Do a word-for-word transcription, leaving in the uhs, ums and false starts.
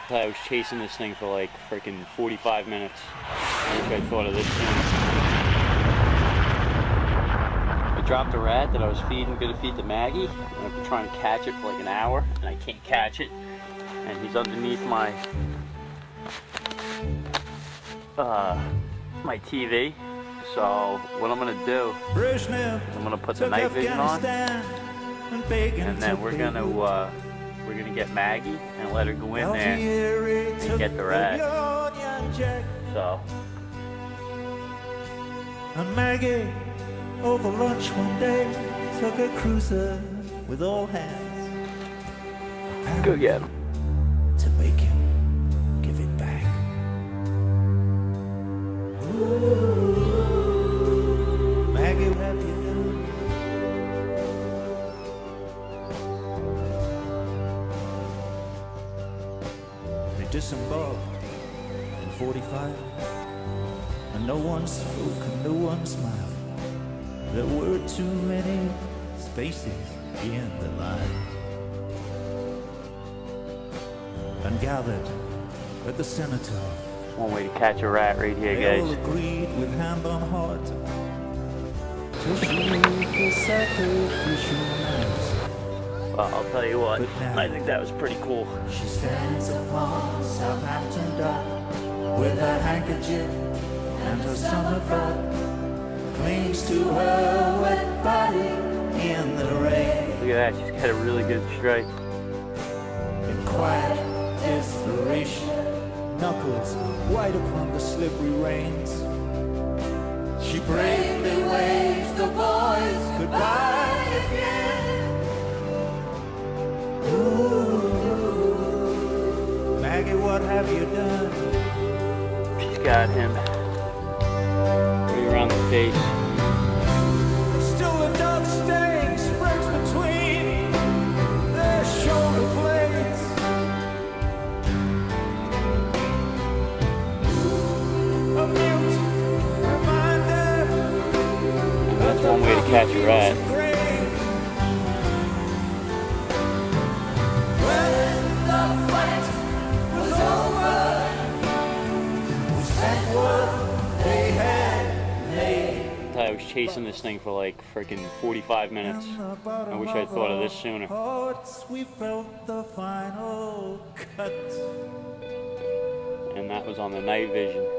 I was chasing this thing for like freaking forty-five minutes. I wish I thought of this sooner. I dropped a rat that I was feeding, gonna feed to Maggie. And I've been trying to catch it for like an hour, and I can't catch it. And he's underneath my uh, my T V. So what I'm gonna do is I'm gonna put the night vision on, and then we're gonna uh, we're gonna get Maggie and let her go in there and get the rat. So. And Maggie over lunch one day took a cruiser with all hands. Go get him. To make him give it back. Ooh, Maggie, what have you done? They disembarked in forty-five, and no one spoke and no one smiled. There were too many spaces in the line. And gathered at the cenotaph. One way to catch a rat right here, They all guys. agreed with hand on heart to shoot the sacrificial lambs. Well, I'll tell you what, I think that was pretty cool. She stands upon Southampton Dock with her handkerchief and her summer frock, clings to her wet body in the rain. Look at that, she's got a really good strike. In quiet desperation, knuckles white upon the slippery reins, she bravely waves the boys goodbye again. Ooh, Maggie, what have you done? She's got him right around the face. Still the dark stain spreads between their shoulder blades. A mute reminder. That's one way to catch a rat. When the fight was over, we spent what they had made. I was chasing this thing for like freaking forty-five minutes. I wish I'd thought of this sooner. Hearts, we felt the final cut. And that was on the night vision.